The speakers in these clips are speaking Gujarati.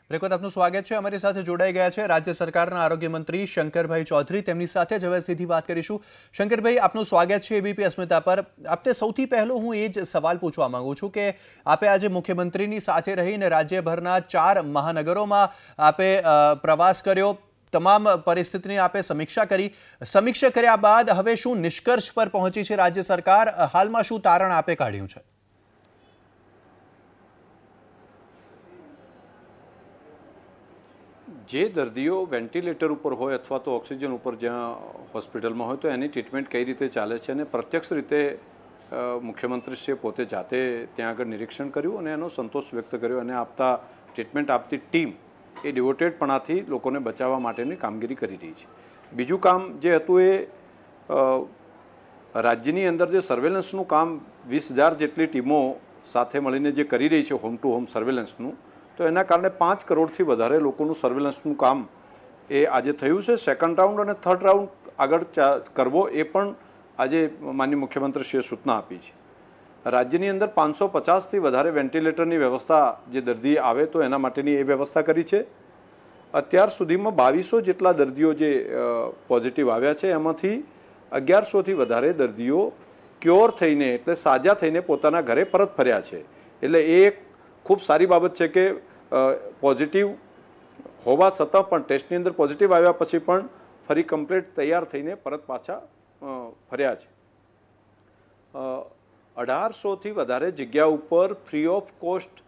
રેકોર્ડ આપનું સ્વાગત છે। અમારી સાથે જોડાઈ ગયા છે રાજ્ય સરકારના આરોગ્ય મંત્રી શંકરભાઈ ચૌધરી। તેમની સાથે જ હવે સીધી વાત કરીશું। શંકરભાઈ, આપનું સ્વાગત છે એબીપી અસ્મિતા પર। આપને સૌથી પહેલો હું એ જ સવાલ પૂછવા માંગુ છું કે આપે આજે મુખ્યમંત્રીની સાથે રહીને રાજ્યભરના 4 મહાનગરોમાં આપે પ્રવાસ કર્યો, તમામ પરિસ્થિતિની આપે સમીક્ષા કરી। સમીક્ષા કર્યા બાદ હવે શું નિષ્કર્ષ પર પહોંચી છે રાજ્ય સરકાર? હાલમાં શું તારણ આપે કાઢ્યું છે? જે દર્દીઓ વેન્ટિલેટર ઉપર હોય અથવા તો ઓક્સિજન ઉપર જ્યાં હોસ્પિટલમાં હોય તો એની ટ્રીટમેન્ટ કઈ રીતે ચાલે છે અને પ્રત્યક્ષ રીતે મુખ્યમંત્રીશ્રીએ પોતે જાતે ત્યાં આગળ નિરીક્ષણ કર્યું અને એનો સંતોષ વ્યક્ત કર્યો અને ટ્રીટમેન્ટ આપતી ટીમ એ ડિવોટેડપણાથી લોકોને બચાવવા માટેની કામગીરી કરી રહી છે। બીજું કામ જે હતું એ રાજ્યની અંદર જે સર્વેલન્સનું કામ 20,000 જેટલી ટીમો સાથે મળીને જે કરી રહી છે હોમ ટુ હોમ સર્વેલન્સનું, તો એના કારણે 5 કરોડથી વધારે લોકોનું સર્વેલન્સનું કામ એ આજે થયું છે। સેકન્ડ રાઉન્ડ અને થર્ડ રાઉન્ડ આગળ કરવો એ પણ આજે માનનીય મુખ્યમંત્રીશ્રીએ સૂચના આપી છે। રાજ્યની અંદર 550થી વધારે વેન્ટિલેટરની વ્યવસ્થા જે દર્દી આવે તો એના માટેની એ વ્યવસ્થા કરી છે। અત્યાર સુધીમાં 2200 જેટલા દર્દીઓ જે પોઝિટિવ આવ્યા છે, એમાંથી 1100થી વધારે દર્દીઓ ક્યોર થઈને એટલે સાજા થઈને પોતાના ઘરે પરત ફર્યા છે। એટલે એ એક ખૂબ સારી બાબત છે કે પોઝિટિવ હોવા છતાં પણ ટેસ્ટની અંદર પોઝિટિવ આવ્યા પછી પણ ફરી કમ્પ્લીટ તૈયાર થઈને પરત પાછા ફર્યા છે। 1800થી વધારે જગ્યા ઉપર free of cost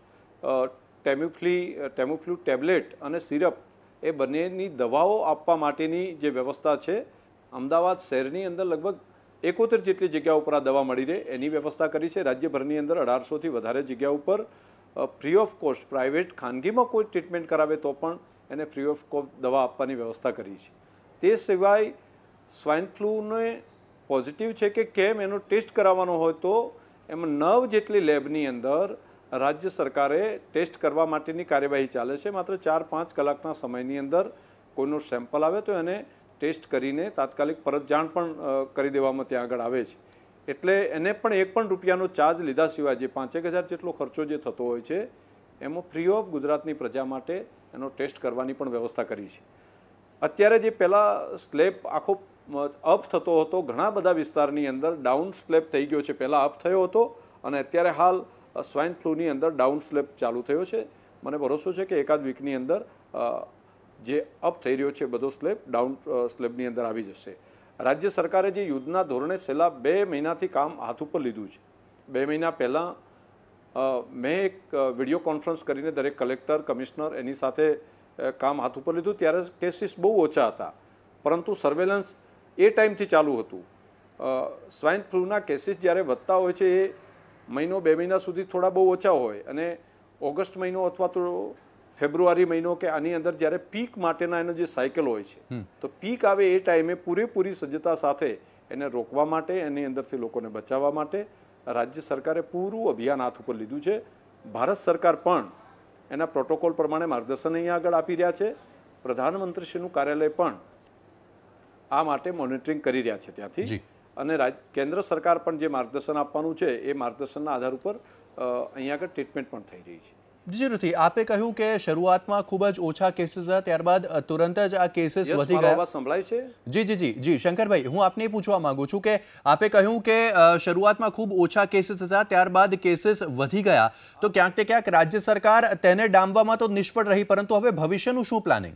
Tamiflu tablet અને સિરપ એ બંનેની દવાઓ આપવા માટેની જે વ્યવસ્થા છે, અમદાવાદ શહેરની અંદર લગભગ 71 જેટલી જગ્યા ઉપર આ દવા મળી રહે એની વ્યવસ્થા કરી છે। રાજ્યભરની અંદર 1800થી વધારે જગ્યા ઉપર ફ્રી ઓફ કોસ્ટ પ્રાઇવેટ ખાનગીમાં કોઈ ટ્રીટમેન્ટ કરાવે તો પણ એને ફ્રી ઓફ કોસ્ટ દવા આપવાની વ્યવસ્થા કરી છે। તે સિવાય સ્વાઇન ફ્લૂને પોઝિટિવ છે કે કેમ એનો ટેસ્ટ કરાવવાનો હોય તો એમાં 9 જેટલી લેબની અંદર રાજ્ય સરકારે ટેસ્ટ કરવા માટેની કાર્યવાહી ચાલે છે। માત્ર 4-5 કલાકના સમયની અંદર કોઈનું સેમ્પલ આવે તો એને ટેસ્ટ કરીને તાત્કાલિક પરત જાણ પણ કરી દેવામાં ત્યાં આગળ આવે છે। એટલે એને પણ એક પણ રૂપિયાનો ચાર્જ લીધા સિવાય જે 5,000 જેટલો ખર્ચો જે થતો હોય છે એમાં ફ્રી ઓફ ગુજરાતની પ્રજા માટે એનો ટેસ્ટ કરવાની પણ વ્યવસ્થા કરી છે। અત્યારે જે પહેલાં સ્લેબ આખો અપ થતો હતો, ઘણા બધા વિસ્તારની અંદર ડાઉન સ્લેબ થઈ ગયો છે। પહેલાં અપ થયો હતો અને અત્યારે હાલ સ્વાઇન ફ્લૂની અંદર ડાઉન સ્લેબ ચાલુ થયો છે। મને ભરોસો છે કે એકાદ વીકની અંદર જે અપ થઈ રહ્યો છે બધો સ્લેબ ડાઉન સ્લેબની અંદર આવી જશે। રાજ્ય સરકારે જે યુદ્ધના ધોરણે છેલ્લા 2 મહિનાથી કામ હાથ ઉપર લીધું છે, 2 મહિના પહેલાં મેં એક વિડીયો કોન્ફરન્સ કરીને દરેક કલેક્ટર કમિશનર એની સાથે કામ હાથ ઉપર લીધું ત્યારે કેસીસ બહુ ઓછા હતા, પરંતુ સર્વેલન્સ એ ટાઈમથી ચાલુ હતું। સ્વાઇન ફ્લૂના કેસીસ જ્યારે વધતા હોય છે એ 1-2 મહિના સુધી થોડા બહુ ઓછા હોય અને ઓગસ્ટ મહિનો અથવા તો ફેબ્રુઆરી મહિનો કે આની અંદર જ્યારે પીક માટેના એનો જે સાયકલ હોય છે તો પીક આવે એ ટાઈમે પૂરેપૂરી સજ્જતા સાથે એને રોકવા માટે, એની અંદરથી લોકોને બચાવવા માટે રાજ્ય સરકારે પૂરું અભિયાન હાથ ઉપર લીધું છે। ભારત સરકાર પણ એના પ્રોટોકોલ પ્રમાણે માર્ગદર્શન અહીંયા આગળ આપી રહ્યા છે। પ્રધાનમંત્રીશ્રીનું કાર્યાલય પણ આ માટે મોનિટરિંગ કરી રહ્યા છે ત્યાંથી, અને કેન્દ્ર સરકાર પણ જે માર્ગદર્શન આપવાનું છે એ માર્ગદર્શનના આધાર ઉપર અહીંયા આગળ ટ્રીટમેન્ટ પણ થઈ રહી છે। જરૂરથી આપે કહ્યું કે શરૂઆતમાં ખૂબ જ ઓછા કેસીસ હતા, ત્યારબાદ તુરંત જ આ કેસીસ વધી ગયા। સંભળાય છે? જી શંકરભાઈ, હું આપને પૂછવા માંગુ છું કે આપે કહ્યું કે શરૂઆતમાં ખૂબ ઓછા કેસીસ હતા, ત્યારબાદ કેસીસ વધી ગયા, તો ક્યાંક ને ક્યાંક રાજ્ય સરકાર તેને ડામવામાં તો નિષ્ફળ રહી, પરંતુ હવે ભવિષ્યનું શું પ્લાનિંગ?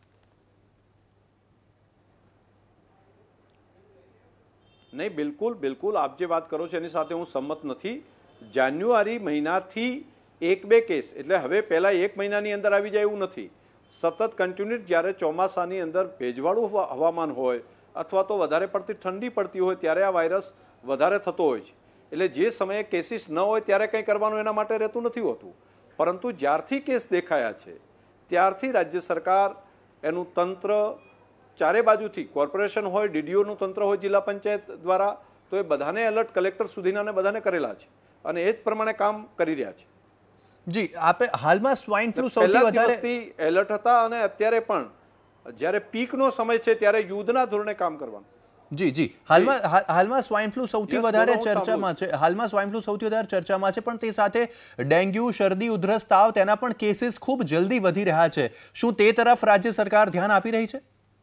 નહીં, બિલકુલ આપ જે વાત કરો છો એની સાથે હું સંમત નથી। જાન્યુઆરી મહિનાથી 1-2 કેસ એટલે હવે પહેલાં 1 મહિનાની અંદર આવી જાય એવું નથી, સતત કન્ટિન્યુઅસ જ્યારે ચોમાસાની અંદર ભેજવાળું હવામાન હોય અથવા તો વધારે પડતી ઠંડી પડતી હોય ત્યારે આ વાયરસ વધારે થતો હોય છે। એટલે જે સમયે કેસીસ ન હોય ત્યારે કંઈ કરવાનું એના માટે રહેતું નથી હોતું, પરંતુ જ્યારથી કેસ દેખાયા છે ત્યારથી રાજ્ય સરકાર એનું તંત્ર ચારે બાજુથી કોર્પોરેશન હોય, ડીડીઓનું તંત્ર હોય, જિલ્લા પંચાયત દ્વારા, તો એ બધાને એલર્ટ કલેક્ટર સુધીના બધાને કરેલા છે અને એ જ પ્રમાણે કામ કરી રહ્યા છે। જી, આપે હાલમાં સ્વાઇન ફ્લૂ સૌથી વધારે એલર્ટ હતા અને અત્યારે પણ જ્યારે પીકનો સમય છે ત્યારે યુદ્ધના ધોરણે કામ કરવાનું। જી જી હાલમાં સ્વાઇન ફ્લૂ સૌથી વધારે ચર્ચામાં છે. હાલમાં સ્વાઇન ફ્લૂ સૌથી વધારે ચર્ચામાં છે, પણ તે સાથે ડેન્ગ્યુ, શરદી, ઉધરસ, તાવ તેના પણ કેસીસ ખૂબ જલ્દી વધી રહ્યા છે. શું તે તરફ રાજ્ય સરકાર ધ્યાન આપી રહી છે?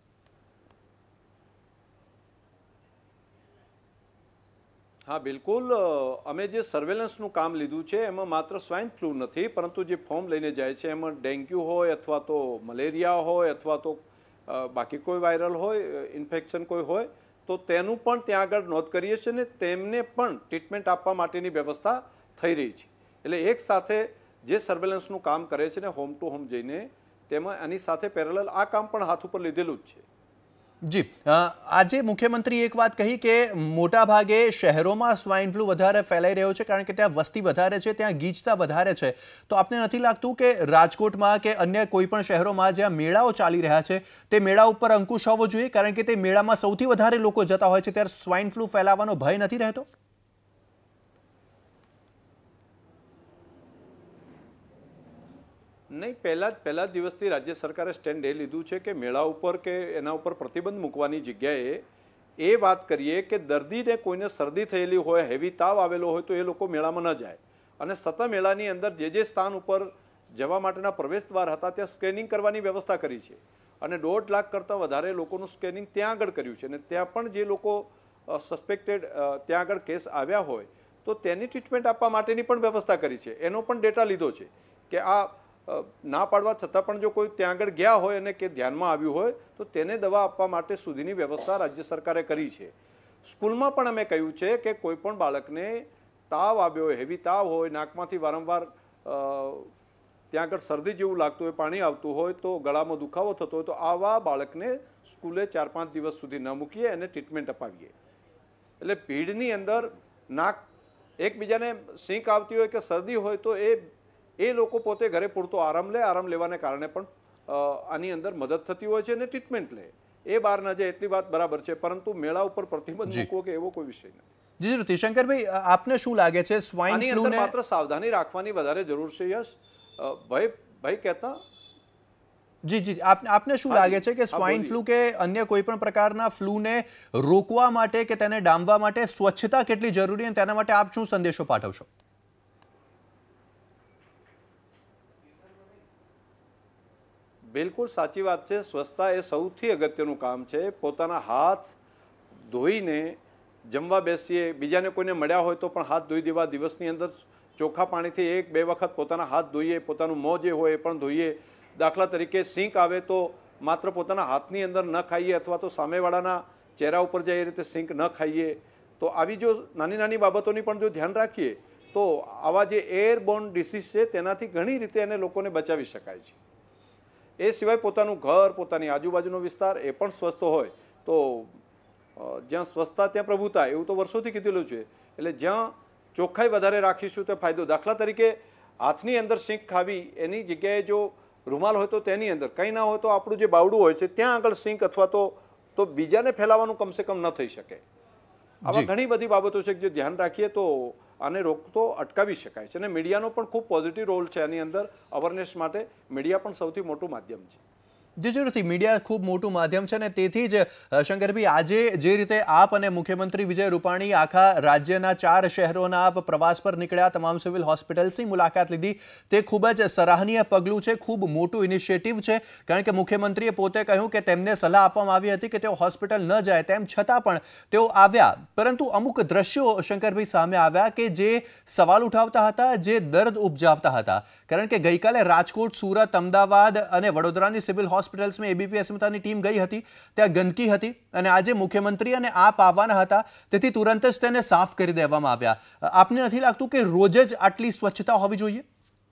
હા, બિલકુલ. અમે જે સર્વેલન્સનું કામ લીધું છે એમાં માત્ર સ્વાઇન ફ્લૂ નથી, પરંતુ જે ફોર્મ લઈને જાય છે એમાં ડેન્ગ્યુ હોય અથવા તો મલેરિયા હોય અથવા તો બાકી કોઈ વાયરલ હોય ઇન્ફેક્શન કોઈ હોય તો તેનું પણ ત્યાં આગળ નોંધ કરીએ છીએ ને તેમને પણ ટ્રીટમેન્ટ આપવા માટેની વ્યવસ્થા થઈ રહી છે. એટલે એક સાથે જે સર્વેલન્સનું કામ કરે છે ને હોમ ટુ હોમ જઈને, તેમાં આની સાથે પેરેલલ આ કામ પણ હાથ ઉપર લીધેલું જ છે. જી, આજે મુખ્યમંત્રી એક વાત કહી કે મોટા ભાગે શહેરોમાં સ્વાઇન ફ્લૂ વધારે ફેલાઈ રહ્યો છે કારણ કે ત્યાં વસ્તી વધારે છે, ત્યાં ગીચતા વધારે છે. તો આપને નથી લાગતું કે રાજકોટમાં કે અન્ય કોઈ પણ શહેરોમાં જ્યાં મેળાઓ ચાલી રહ્યા છે તે મેળા ઉપર અંકુશ હોવો જોઈએ, કારણ કે તે મેળામાં સૌથી વધારે લોકો જતા હોય છે, ત્યારે સ્વાઇન ફ્લૂ ફેલાવાનો ભય નથી રહેતો? નહીં, પહેલા દિવસથી રાજ્ય સરકારે સ્ટેન્ડ એ લીધું છે કે મેળા ઉપર કે એના ઉપર પ્રતિબંધ મૂકવાની જગ્યાએ એ વાત કરીએ કે દર્દીને કોઈને શરદી થયેલી હોય, હેવી તાવ આવેલો હોય તો એ લોકો મેળામાં ન જાય. અને સતત મેળાની અંદર જે સ્થાન ઉપર જવા માટેના પ્રવેશ દ્વાર હતા ત્યાં સ્કેનિંગ કરવાની વ્યવસ્થા કરી છે અને 1.5 લાખ કરતાં વધારે લોકોનું સ્કેનિંગ ત્યાં આગળ કર્યું છે. અને ત્યાં પણ જે લોકો સસ્પેક્ટેડ ત્યાં આગળ કેસ આવ્યા હોય તો તેની ટ્રીટમેન્ટ આપવા માટેની પણ વ્યવસ્થા કરી છે. એનો પણ ડેટા લીધો છે કે આ ના પાડવા છતાં પણ જો કોઈ ત્યાં આગળ ગયા હોય અને કે ધ્યાનમાં આવ્યું હોય તો તેને દવા આપવા માટે સુધીની વ્યવસ્થા રાજ્ય સરકારે કરી છે. સ્કૂલમાં પણ અમે કહ્યું છે કે કોઈ પણ બાળકને તાવ આવ્યો હોય, હેવી તાવ હોય, નાકમાંથી વારંવાર ત્યાં આગળ શરદી જેવું લાગતું હોય, પાણી આવતું હોય, તો ગળામાં દુખાવો થતો હોય તો આવા બાળકને સ્કૂલે 4-5 દિવસ સુધી ન મૂકીએ અને ટ્રીટમેન્ટ અપાવીએ. એટલે ભીડની અંદર નાક એકબીજાને છીંક આવતી હોય કે શરદી હોય તો એ લોકો પોતે ઘરે પૂરતો આરામ લે, આરામ લેવાને કારણે પણ આની અંદર મદદ થતી હોય છે અને ટ્રીટમેન્ટ લે. એ બહાર ન જાય એટલી વાત બરાબર છે, પરંતુ મેળા ઉપર પ્રતિબંધ મૂકવો કે એવો કોઈ વિષય નથી. જી જી, શંકરભાઈ, આપને શું લાગે છે સ્વાઇન ફ્લૂને માત્ર સાવધાની રાખવાની વધારે જરૂર છે? યશ ભાઈ કહેતા જી જી, આપને શું લાગે છે કે સ્વાઇન ફ્લૂ કે અન્ય કોઈ પણ પ્રકારના ફ્લૂને રોકવા માટે કે તેને ડામવા માટે સ્વચ્છતા કેટલી જરૂરી અને તેના માટે આપ શું સંદેશો પાઠવશો? બિલકુલ સાચી વાત છે. સ્વચ્છતા એ સૌથી અગત્યનું કામ છે. પોતાના હાથ ધોઈને જમવા બેસીએ, બીજાને કોઈને મળ્યા હોય તો પણ હાથ ધોઈ દેવા. દિવસની અંદર ચોખ્ખા પાણીથી 1-2 વખત પોતાના હાથ ધોઈએ, પોતાનું મોં જે હોય એ પણ ધોઈએ. દાખલા તરીકે છીંક આવે તો માત્ર પોતાના હાથની અંદર ન ખાઈએ અથવા તો સામેવાળાના ચહેરા ઉપર જાય એ રીતે છીંક ન ખાઈએ. તો આવી જો નાની નાની બાબતોની પણ જો ધ્યાન રાખીએ તો આવા જે એરબોર્ન ડિસીઝ છે તેનાથી ઘણી રીતે એને લોકોને બચાવી શકાય છે. એ સિવાય પોતાનું ઘર, પોતાની આજુબાજુનો વિસ્તાર એ પણ સ્વસ્થ હોય તો જ્યાં સ્વચ્છતા ત્યાં પ્રભુતા, એવું તો વર્ષોથી કીધેલું છે. એટલે જ્યાં ચોખ્ખાઈ વધારે રાખીશું તો ફાયદો. દાખલા તરીકે હાથની અંદર છીંક ખાવી એની જગ્યાએ જો રૂમાલ હોય તો તેની અંદર, કંઈ ના હોય તો આપણું જે બાવડું હોય છે ત્યાં આગળ છીંક અથવા તો બીજાને ફેલાવાનું કમસે કમ ન થઈ શકે. આવા ઘણી બધી બાબતો છે કે જે ધ્યાન રાખીએ તો આને રોકતો અટકાવી શકાય છે. અને મીડિયાનો પણ ખૂબ પોઝિટિવ રોલ છે આની અંદર. અવેરનેસ માટે મીડિયા પણ સૌથી મોટું માધ્યમ છે. જી જરૂરથી, મીડિયા ખૂબ મોટું માધ્યમ છે અને તેથી જ શંકરભાઈ, આજે જે રીતે આપ અને મુખ્યમંત્રી વિજય રૂપાણી આખા રાજ્યના 4 શહેરોના આપ પ્રવાસ પર નીકળ્યા, તમામ સિવિલ હોસ્પિટલ્સની મુલાકાત લીધી, તે ખૂબ જ સરાહનીય પગલું છે, ખૂબ મોટું ઇનિશિયેટિવ છે. કારણ કે મુખ્યમંત્રીએ પોતે કહ્યું કે તેમને સલાહ આપવામાં આવી હતી કે તેઓ હોસ્પિટલ ન જાય, તેમ છતાં પણ તેઓ આવ્યા. પરંતુ અમુક દ્રશ્યો શંકરભાઈ સામે આવ્યા કે જે સવાલ ઉઠાવતા હતા, જે દર્દ ઉપજાવતા હતા. કારણ કે ગઈકાલે રાજકોટ, સુરત, અમદાવાદ અને વડોદરાની સિવિલ હોસ્પિટલ્સમાં ABP અસ્મિતાની ટીમ ગઈ હતી, ત્યાં ગંદકી હતી અને આજે મુખ્યમંત્રી અને આપ આવવાના હતા, તેથી તુરંત જ તેને સાફ કરી દેવામાં આવ્યા. આપને નથી લાગતું કે રોજ જ આટલી સ્વચ્છતા હોવી જોઈએ?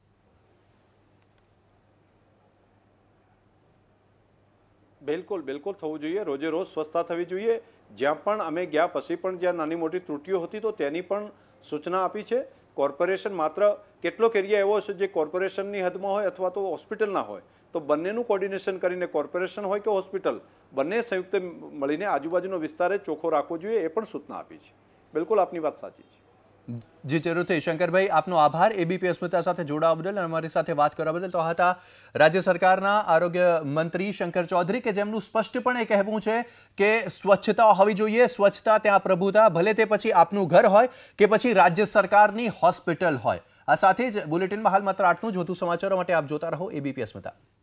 બિલકુલ બિલકુલ થવું જોઈએ. રોજે રોજ સ્વચ્છતા થવી જોઈએ. જ્યાં પણ અમે ગયા પછી પણ જ્યાં નાની મોટી ત્રુટીઓ હતી તો તેની પણ સૂચના આપી છે. કોર્પોરેશન માત્ર કેટલોક એરિયા એવો છે જે કોર્પોરેશનની હદમાં હોય અથવા તો હોસ્પિટલના હોય તો બંનેનું કોર્ડિનેશન કરીને, કોર્પોરેશન હોય કે હોસ્પિટલ, બંને સંયુક્ત મળીને આજુબાજુનો વિસ્તાર ચોખ્ખો રાખવો જોઈએ, એ પણ સૂચના આપી છે. બિલકુલ આપની વાત સાચી છે. જી જરૂરથી શંકરભાઈ, આપનો આભાર એબીપી અસ્મિતા સાથે જોડાવા બદલ અને અમારી સાથે વાત કરવા બદલ. તો હતા રાજ્ય સરકારના આરોગ્ય મંત્રી શંકર ચૌધરી, કે જેમનું સ્પષ્ટપણે કહેવું છે કે સ્વચ્છતા હોવી જોઈએ, સ્વચ્છતા ત્યાં પ્રભુતા, ભલે તે પછી આપનું ઘર હોય કે પછી રાજ્ય સરકારની હોસ્પિટલ હોય. આ સાથે જ બુલેટિનમાં હાલ માત્ર આટલું જ. વધુ સમાચારો માટે આપ જોતા રહો એબીપી અસ્મિતા.